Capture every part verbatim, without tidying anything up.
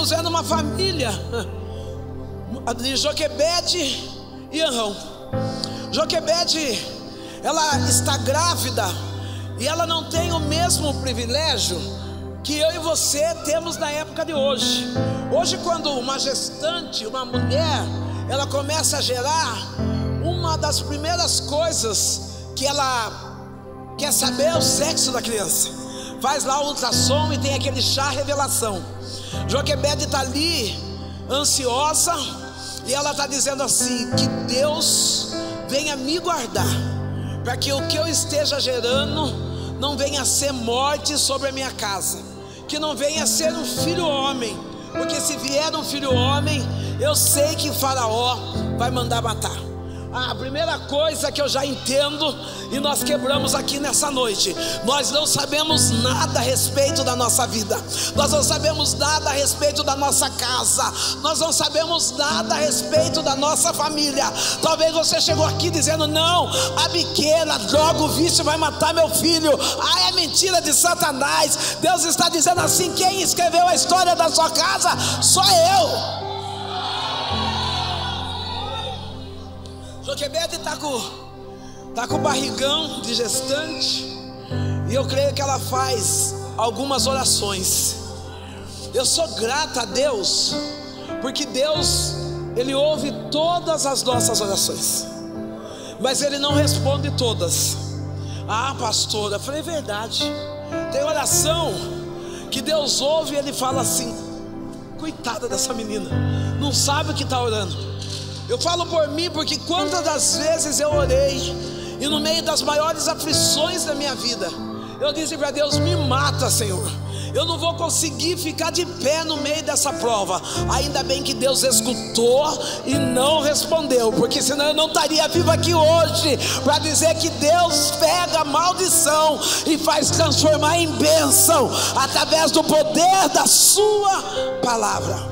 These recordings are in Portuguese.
estamos vendo uma família de Joquebede e Anrão. Joquebede, ela está grávida e ela não tem o mesmo privilégio que eu e você temos na época de hoje. Hoje, quando uma gestante, uma mulher, ela começa a gerar, uma das primeiras coisas que ela quer saber é o sexo da criança. Faz lá o ultrassom e tem aquele chá revelação. Joquebede está ali, ansiosa, e ela está dizendo assim: que Deus venha me guardar, para que o que eu esteja gerando não venha a ser morte sobre a minha casa, que não venha a ser um filho homem, porque se vier um filho homem, eu sei que Faraó vai mandar matar. A primeira coisa que eu já entendo, e nós quebramos aqui nessa noite: nós não sabemos nada a respeito da nossa vida, nós não sabemos nada a respeito da nossa casa, nós não sabemos nada a respeito da nossa família. Talvez você chegou aqui dizendo: não, a pequena, droga, o vício vai matar meu filho. Ah, é mentira de Satanás. Deus está dizendo assim: quem escreveu a história da sua casa? Só eu. Joquebede está com, tá com barrigão de gestante, e eu creio que ela faz algumas orações. Eu sou grata a Deus, porque Deus, Ele ouve todas as nossas orações, mas Ele não responde todas. Ah, pastora, eu falei: verdade. Tem oração que Deus ouve e Ele fala assim: coitada dessa menina, não sabe o que está orando. Eu falo por mim, porque quantas das vezes eu orei, e no meio das maiores aflições da minha vida, eu disse para Deus: me mata, Senhor, eu não vou conseguir ficar de pé no meio dessa prova. Ainda bem que Deus escutou e não respondeu, porque senão eu não estaria vivo aqui hoje para dizer que Deus pega a maldição e faz transformar em bênção através do poder da sua palavra.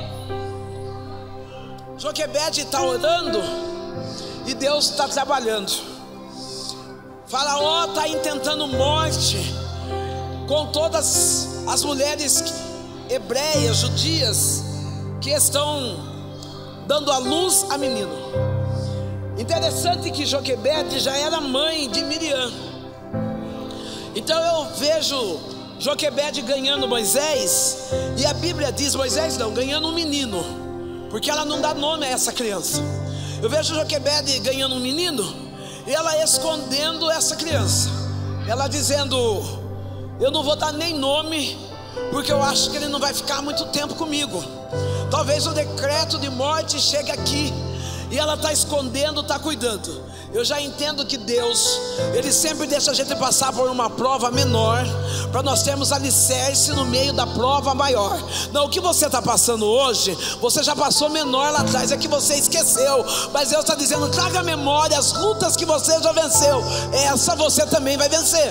Joquebede está orando e Deus está trabalhando. Faraó está intentando morte com todas as mulheres hebreias, judias, que estão dando à luz a menino. Interessante que Joquebede já era mãe de Miriam. Então eu vejo Joquebede ganhando Moisés, e a Bíblia diz, Moisés não, ganhando um menino, porque ela não dá nome a essa criança. Eu vejo Joquebede ganhando um menino, e ela escondendo essa criança, ela dizendo: eu não vou dar nem nome, porque eu acho que ele não vai ficar muito tempo comigo. Talvez o decreto de morte chegue aqui, e ela está escondendo, está cuidando. Eu já entendo que Deus, Ele sempre deixa a gente passar por uma prova menor, para nós termos alicerce no meio da prova maior. Não, o que você está passando hoje, você já passou menor lá atrás, é que você esqueceu. Mas Deus está dizendo: traga à memória as lutas que você já venceu, essa você também vai vencer.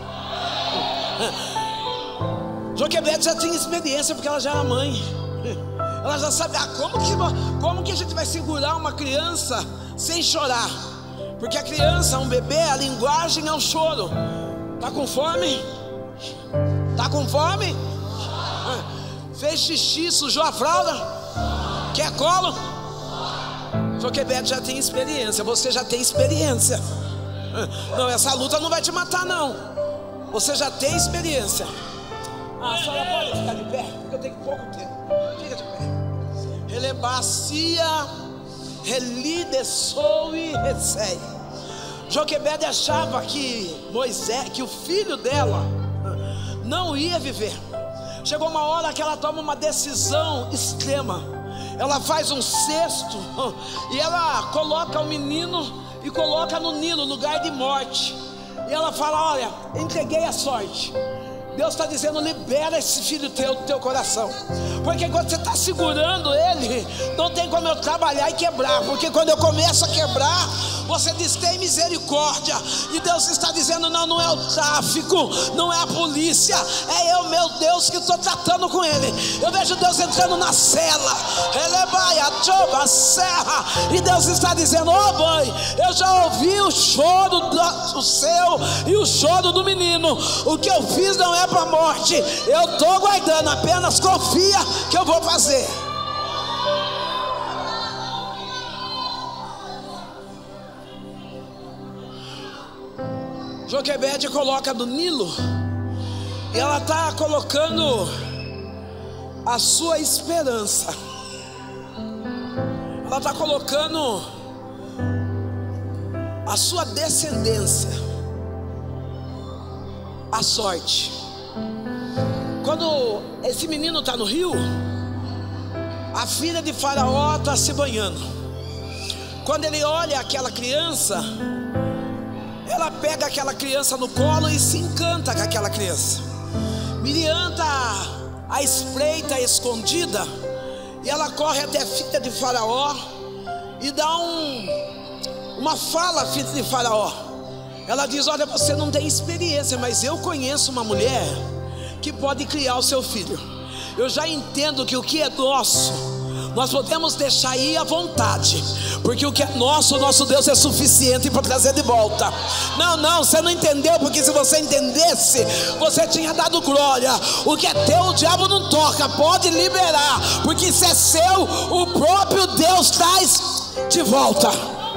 Joquebede já tinha experiência, porque ela já era mãe. Ela já sabe, ah, como que, como que a gente vai segurar uma criança sem chorar? Porque a criança, um bebê, a linguagem é o choro. Tá com fome? Tá com fome? Ah, fez xixi, sujou a fralda? Quer colo? Joquebede já tem experiência. Você já tem experiência. Não, essa luta não vai te matar, não. Você já tem experiência. Ah, a senhora pode ficar de pé, porque eu tenho pouco tempo. Fica de pé. Relebacia, relidessou e recei. Joquebede achava que Moisés, que o filho dela não ia viver. Chegou uma hora que ela toma uma decisão extrema. Ela faz um cesto e ela coloca o menino e coloca no Nilo, lugar de morte. E ela fala: olha, entreguei a sorte. Deus está dizendo: libera esse filho teu do teu coração, porque quando você está segurando ele, não tem como eu trabalhar e quebrar. Porque quando eu começo a quebrar, você diz: tem misericórdia. E Deus está dizendo: não, não é o tráfico, não é a polícia, é eu, meu Deus, que estou tratando com ele. Eu vejo Deus entrando na cela, serra, e Deus está dizendo: ó, oh, mãe, eu já ouvi o choro do, o seu e o choro do menino. O que eu fiz não é para a morte. Eu estou aguardando, apenas confia que eu vou fazer. Joquebede coloca no Nilo, e ela está colocando a sua esperança, ela está colocando a sua descendência, a sorte. Quando esse menino está no rio, a filha de Faraó está se banhando. Quando ele olha aquela criança, ela pega aquela criança no colo e se encanta com aquela criança. Miriam está à espreita, escondida, e ela corre até a filha de Faraó e dá um, uma fala à filha de Faraó. Ela diz: olha, você não tem experiência, mas eu conheço uma mulher que pode criar o seu filho. Eu já entendo que o que é nosso nós podemos deixar ir à vontade, porque o que é nosso, o nosso Deus é suficiente para trazer de volta. Não, não, você não entendeu, porque se você entendesse, você tinha dado glória. O que é teu, o diabo não toca, pode liberar, porque se é seu, o próprio Deus traz de volta.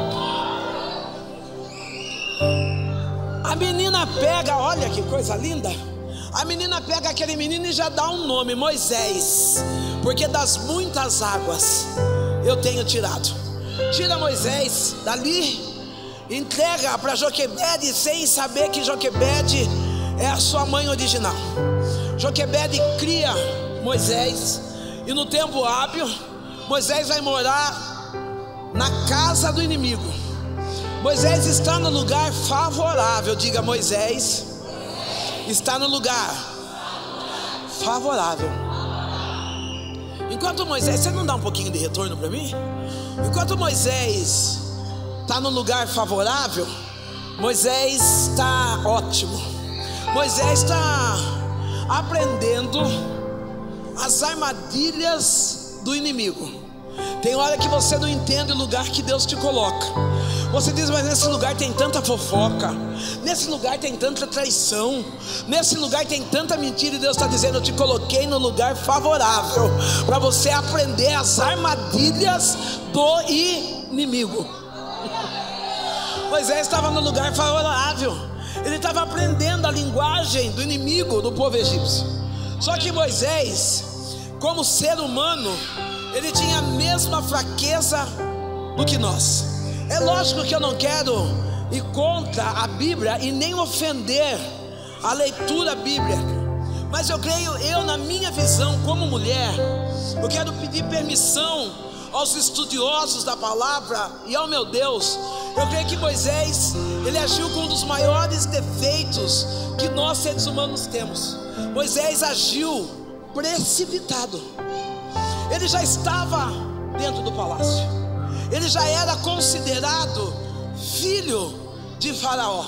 A menina pega, olha que coisa linda. A menina pega aquele menino e já dá um nome: Moisés, porque das muitas águas eu tenho tirado. Tira Moisés dali, entrega para Joquebede, sem saber que Joquebede é a sua mãe original. Joquebede cria Moisés, e no tempo hábil, Moisés vai morar na casa do inimigo. Moisés está no lugar favorável. Diga: Moisés está no lugar favorável. Enquanto Moisés, você não dá um pouquinho de retorno para mim? Enquanto Moisés está no lugar favorável, Moisés está ótimo. Moisés está aprendendo as armadilhas do inimigo. Tem hora que você não entende o lugar que Deus te coloca. Você diz: mas nesse lugar tem tanta fofoca, nesse lugar tem tanta traição, nesse lugar tem tanta mentira. E Deus está dizendo: eu te coloquei no lugar favorável para você aprender as armadilhas do inimigo. Moisés estava no lugar favorável, ele estava aprendendo a linguagem do inimigo do povo egípcio. Só que Moisés, como ser humano, ele tinha a mesma fraqueza do que nós. É lógico que eu não quero ir contra a Bíblia e nem ofender a leitura bíblica, mas eu creio, eu na minha visão como mulher, eu quero pedir permissão aos estudiosos da palavra e ao meu Deus. Eu creio que Moisés, ele agiu com um dos maiores defeitos que nós seres humanos temos. Moisés agiu precipitado. Ele já estava dentro do palácio, ele já era considerado filho de Faraó.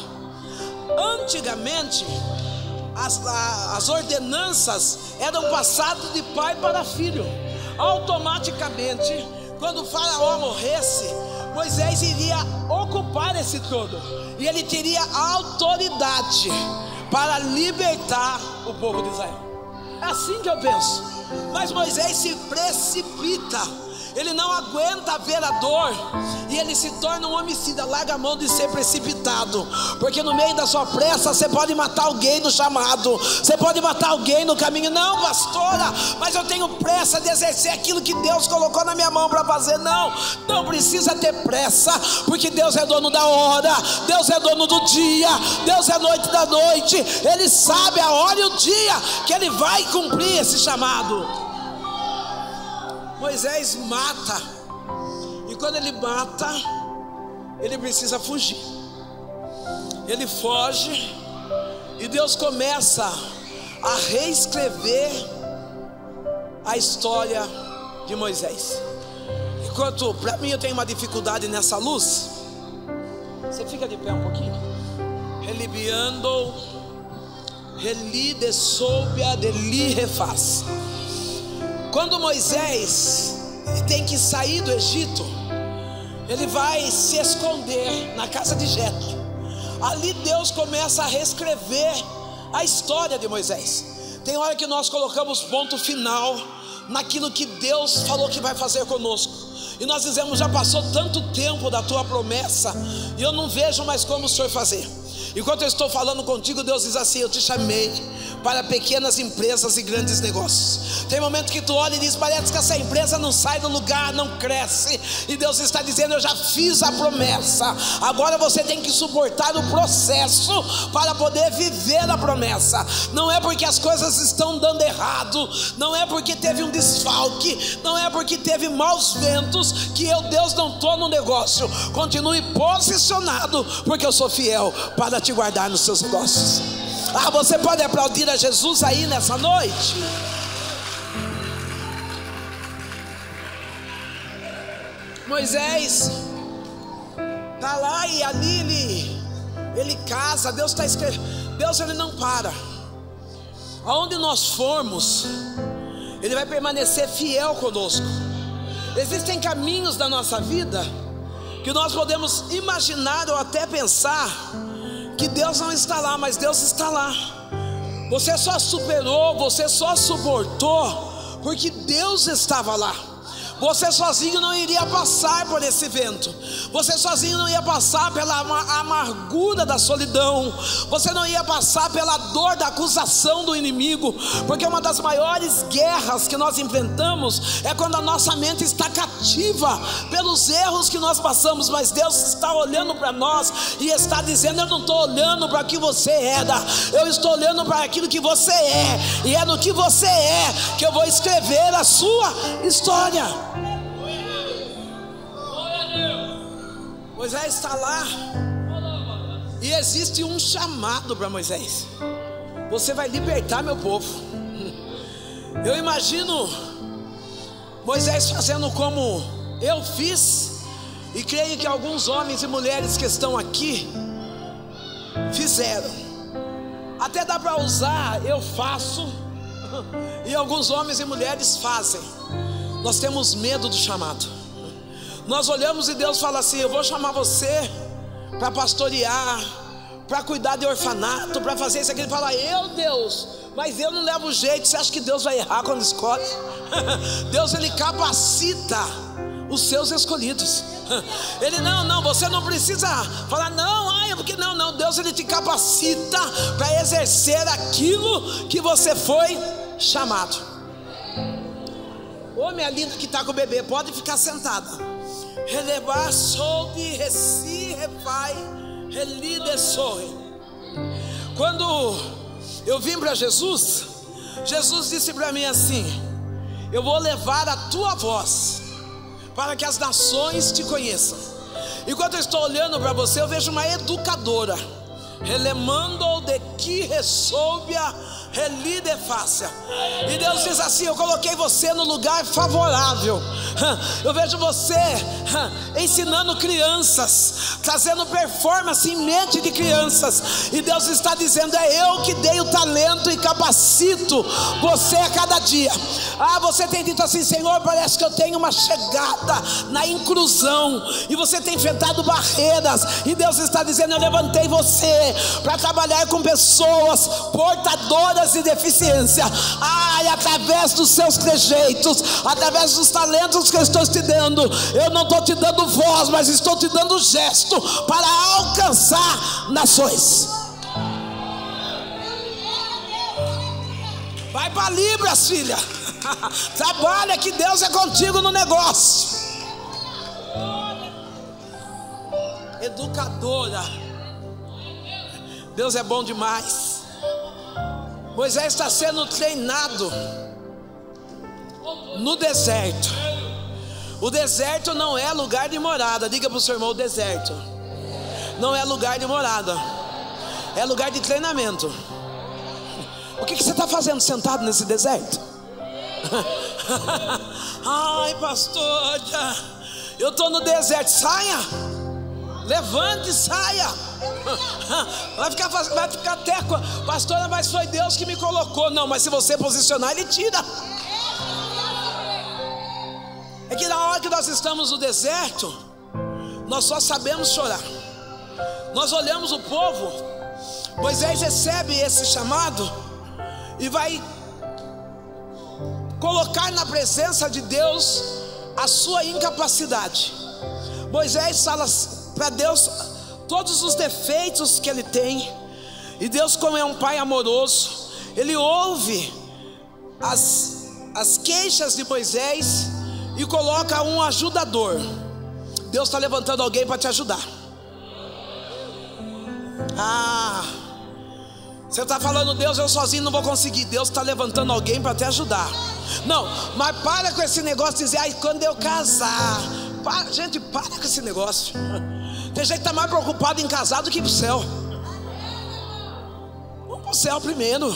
Antigamente as, as ordenanças eram passadas de pai para filho. Automaticamente, quando Faraó morresse, Moisés iria ocupar esse trono, e ele teria autoridade para libertar o povo de Israel. É assim que eu penso. Mas Moisés se precipita, ele não aguenta ver a dor, e ele se torna um homicida. Larga a mão de ser precipitado, porque no meio da sua pressa você pode matar alguém no chamado, você pode matar alguém no caminho. Não, pastora, mas eu tenho pressa de exercer aquilo que Deus colocou na minha mão para fazer. Não, não precisa ter pressa, porque Deus é dono da hora, Deus é dono do dia, Deus é noite da noite. Ele sabe a hora e o dia que ele vai cumprir esse chamado. Moisés mata, e quando ele mata, ele precisa fugir. Ele foge, e Deus começa a reescrever a história de Moisés. Enquanto para mim eu tenho uma dificuldade nessa luz, você fica de pé um pouquinho. Relibiando, reli de soubia de li refaz. Quando Moisés tem que sair do Egito, ele vai se esconder na casa de Jetro. Ali Deus começa a reescrever a história de Moisés. Tem hora que nós colocamos ponto final naquilo que Deus falou que vai fazer conosco, e nós dizemos: já passou tanto tempo da tua promessa e eu não vejo mais como o Senhor fazer. Enquanto eu estou falando contigo, Deus diz assim: eu te chamei para pequenas empresas e grandes negócios. Tem momento que tu olha e diz: parece que essa empresa não sai do lugar, não cresce, e Deus está dizendo: eu já fiz a promessa, agora você tem que suportar o processo para poder viver a promessa. Não é porque as coisas estão dando errado, não é porque teve um desfalque, não é porque teve maus ventos, que eu, Deus, não estou no negócio. Continue posicionado, porque eu sou fiel para te guardar nos seus negócios. Ah, você pode aplaudir a Jesus aí nessa noite? Moisés está lá e ali ele, ele casa. Deus está escrevendo. Deus, ele não para. Aonde nós formos, ele vai permanecer fiel conosco. Existem caminhos da nossa vida que nós podemos imaginar ou até pensar que Deus não está lá, mas Deus está lá. Você só superou, você só suportou porque Deus estava lá. Você sozinho não iria passar por esse vento. Você sozinho não ia passar pela amargura da solidão. Você não ia passar pela dor da acusação do inimigo. Porque uma das maiores guerras que nós enfrentamos é quando a nossa mente está cativa pelos erros que nós passamos. Mas Deus está olhando para nós e está dizendo: eu não estou olhando para o que você era, eu estou olhando para aquilo que você é. E é no que você é que eu vou escrever a sua história. Moisés está lá e existe um chamado para Moisés: você vai libertar meu povo. Eu imagino Moisés fazendo como eu fiz, e creio que alguns homens e mulheres que estão aqui fizeram. Até dá para usar eu faço, e alguns homens e mulheres fazem. Nós temos medo do chamado. Nós olhamos e Deus fala assim: eu vou chamar você para pastorear, para cuidar de orfanato, para fazer isso aqui. Ele fala: eu, Deus, mas eu não levo jeito. Você acha que Deus vai errar quando escolhe? Deus, ele capacita os seus escolhidos. Ele não, não, você não precisa falar não, ai, porque não, não. Deus, ele te capacita para exercer aquilo que você foi chamado. Ô, minha linda que está com o bebê, pode ficar sentada. Relevar soube reci refai relide sorre. Quando eu vim para Jesus, Jesus disse para mim assim: eu vou levar a tua voz para que as nações te conheçam. Enquanto eu estou olhando para você, eu vejo uma educadora relemando de que ressoubia relide fácil. E Deus diz assim: eu coloquei você no lugar favorável. Eu vejo você ensinando crianças, trazendo performance em mente de crianças. E Deus está dizendo: é eu que dei o talento e capacito você a cada dia. Ah, você tem dito assim: Senhor, parece que eu tenho uma chegada na inclusão, e você tem enfrentado barreiras. E Deus está dizendo: eu levantei você para trabalhar com pessoas portadoras de deficiência. Ah, e através dos seus trejeitos, através dos talentos que eu estou te dando, eu não estou te dando voz, mas estou te dando gesto para alcançar nações. Vai para Libras, filha. Trabalha que Deus é contigo no negócio. Educadora. Deus é bom demais. Moisés está sendo treinado no deserto. O deserto não é lugar de morada. Diga para o seu irmão: o deserto não é lugar de morada, é lugar de treinamento. O que, que você está fazendo sentado nesse deserto? Ai, pastor, eu estou no deserto. Saia, levante e saia. Vai ficar, vai ficar até, pastora, mas foi Deus que me colocou. Não, mas se você posicionar, Ele tira. É que na hora que nós estamos no deserto, nós só sabemos chorar. Nós olhamos o povo Moisés recebe esse chamado e vai colocar na presença de Deus a sua incapacidade. Moisés fala para Deus todos os defeitos que ele tem, e Deus, como é um pai amoroso, ele ouve as, as queixas de Moisés e coloca um ajudador. Deus está levantando alguém para te ajudar. Ah, você está falando, Deus, eu sozinho não vou conseguir. Deus está levantando alguém para te ajudar. Não, mas para com esse negócio de dizer, ai, quando eu casar. Para, gente, para com esse negócio. Tem gente que está mais preocupado em casar do que ir para o céu. Vamos para o céu primeiro,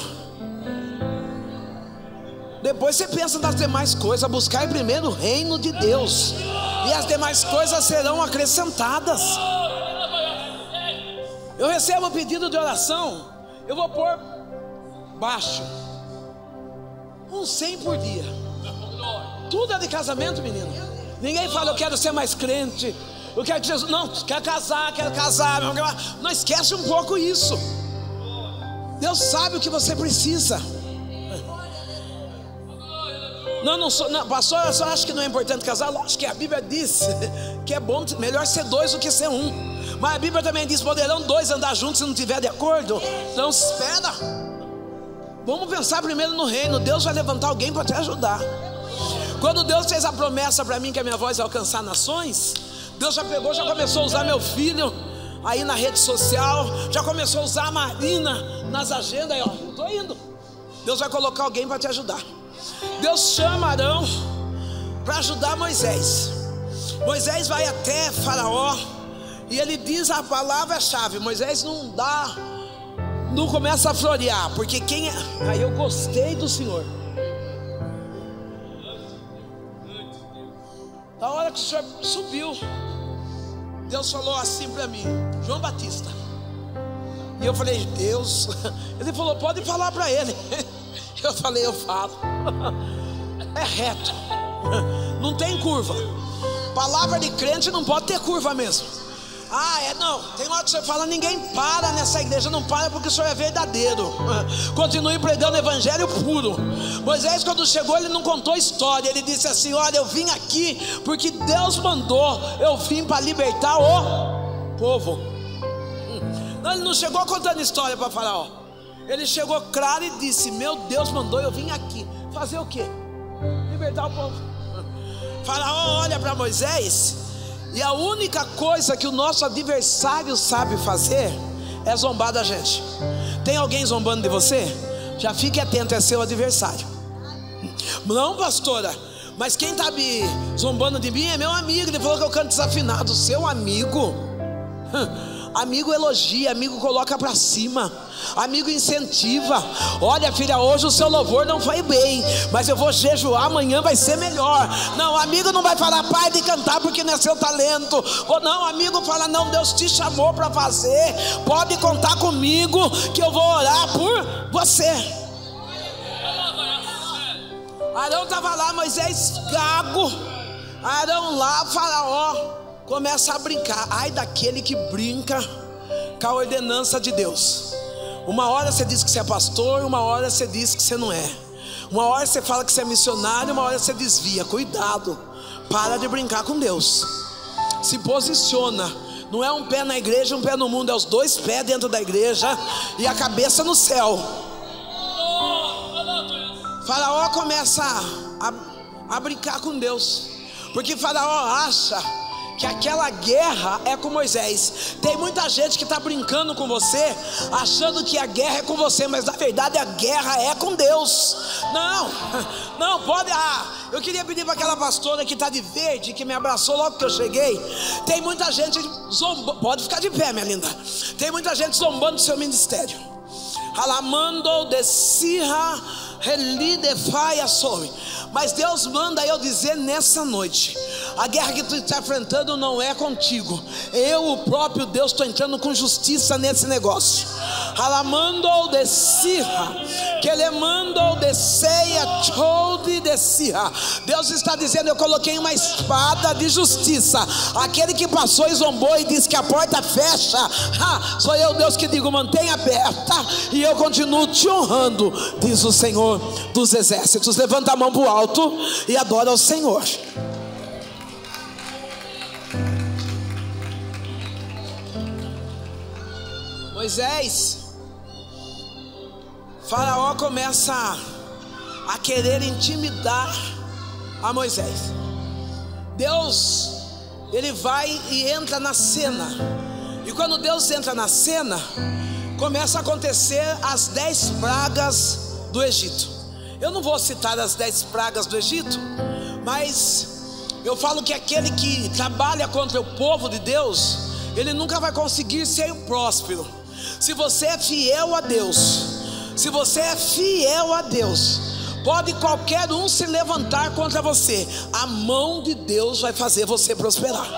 depois você pensa nas demais coisas. Buscar primeiro o reino de Deus, e as demais coisas serão acrescentadas. Eu recebo um pedido de oração, eu vou pôr baixo um cem por dia. Tudo é de casamento, menino. Ninguém fala, eu quero ser mais crente, eu quero que Jesus, não, quer casar, quero casar. Não esquece um pouco isso. Deus sabe o que você precisa. Não, não sou, não, pastor, eu só acho que não é importante casar. Lógico que a Bíblia diz que é bom, melhor ser dois do que ser um. Mas a Bíblia também diz, poderão dois andar juntos se não tiver de acordo. Então espera, vamos pensar primeiro no reino. Deus vai levantar alguém para te ajudar. Quando Deus fez a promessa para mim que a minha voz ia alcançar nações, Deus já pegou, já começou a usar meu filho aí na rede social, já começou a usar a Marina nas agendas. Aí, ó, eu tô indo. Deus vai colocar alguém para te ajudar. Deus chama Arão para ajudar Moisés. Moisés vai até Faraó e ele diz a palavra-chave. Moisés não dá, não começa a florear, porque quem é... Aí eu gostei do Senhor. Na hora que o Senhor subiu, Deus falou assim para mim, João Batista. E eu falei, Deus. Ele falou, pode falar para ele. Eu falei, eu falo. É reto, não tem curva. Palavra de crente não pode ter curva mesmo. Ah, é, não, tem hora que você fala, ninguém para nessa igreja. Não para porque o Senhor é verdadeiro. Continue pregando o evangelho puro. Moisés, quando chegou, ele não contou história. Ele disse assim, olha, eu vim aqui porque Deus mandou. Eu vim para libertar o povo. Não, ele não chegou contando história para Faraó. Ele chegou claro e disse, meu Deus mandou, eu vim aqui. Fazer o quê? Libertar o povo. Faraó olha para Moisés, e a única coisa que o nosso adversário sabe fazer é zombar da gente. Tem alguém zombando de você? Já fique atento, é seu adversário. Não, pastora, mas quem está me zombando de mim é meu amigo. Ele falou que eu canto desafinado. Seu amigo? Amigo elogia, amigo coloca para cima, amigo incentiva. Olha, filha, hoje o seu louvor não foi bem, mas eu vou jejuar, amanhã vai ser melhor. Não, amigo não vai falar, pai, de cantar porque não é seu talento. Ou não, amigo fala, não, Deus te chamou para fazer, pode contar comigo que eu vou orar por você. Arão estava lá, Moisés gago. Arão lá, Faraó começa a brincar. Ai daquele que brinca com a ordenança de Deus. Uma hora você diz que você é pastor, uma hora você diz que você não é. Uma hora você fala que você é missionário, uma hora você desvia. Cuidado, para de brincar com Deus. Se posiciona. Não é um pé na igreja, um pé no mundo. É os dois pés dentro da igreja e a cabeça no céu. Faraó começa a, a, a brincar com Deus, porque Faraó acha que aquela guerra é com Moisés. Tem muita gente que está brincando com você, achando que a guerra é com você, mas na verdade a guerra é com Deus. Não, não pode. Ah, eu queria pedir para aquela pastora que está de verde, que me abraçou logo que eu cheguei. Tem muita gente zombando. Pode ficar de pé, minha linda. Tem muita gente zombando do seu ministério. Alamando de sirra relidefai a some. Mas Deus manda eu dizer nessa noite: a guerra que tu está enfrentando não é contigo. Eu, o próprio Deus, estou entrando com justiça nesse negócio. Alamando de Sirra, que ele mandou de ceia, de de Sirra. Deus está dizendo: eu coloquei uma espada de justiça. Aquele que passou e zombou e disse que a porta fecha, ha, sou eu, Deus, que digo: mantenha aberta, e eu continuo te honrando, diz o Senhor dos exércitos. Levanta a mão para o alto e adora ao Senhor. Moisés, Faraó começa a querer intimidar a Moisés. Deus, ele vai e entra na cena. E quando Deus entra na cena, começa a acontecer as dez pragas do Egito. Eu não vou citar as dez pragas do Egito, mas eu falo que aquele que trabalha contra o povo de Deus, ele nunca vai conseguir ser próspero. Se você é fiel a Deus, se você é fiel a Deus, pode qualquer um se levantar contra você, a mão de Deus vai fazer você prosperar.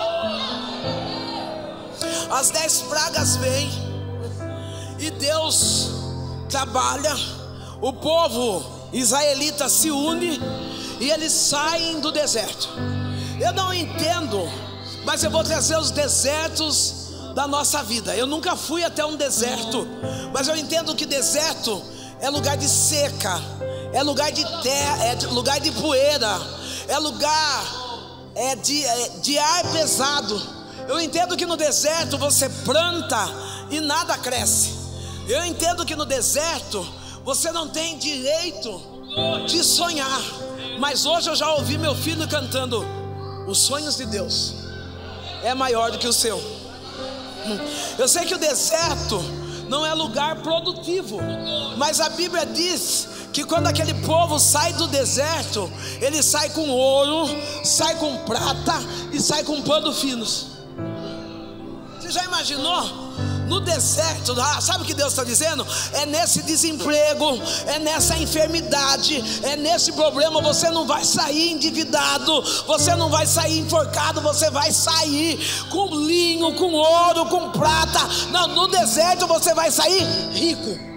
As dez pragas vêm e Deus trabalha, o povo israelita se une e eles saem do deserto. Eu não entendo, mas eu vou trazer os desertos da nossa vida. Eu nunca fui até um deserto, mas eu entendo que deserto é lugar de seca, é lugar de terra, é lugar de poeira, é lugar é de, é de ar pesado. Eu entendo que no deserto você planta e nada cresce. Eu entendo que no deserto você não tem direito de sonhar. Mas hoje eu já ouvi meu filho cantando: os sonhos de Deus é maior do que o seu. Eu sei que o deserto não é lugar produtivo, mas a Bíblia diz que quando aquele povo sai do deserto, ele sai com ouro, sai com prata e sai com pano finos. Você já imaginou? No deserto, ah, sabe o que Deus está dizendo? É nesse desemprego, é nessa enfermidade, é nesse problema, você não vai sair endividado, você não vai sair enforcado, você vai sair com linho, com ouro, com prata. Não, no deserto você vai sair rico.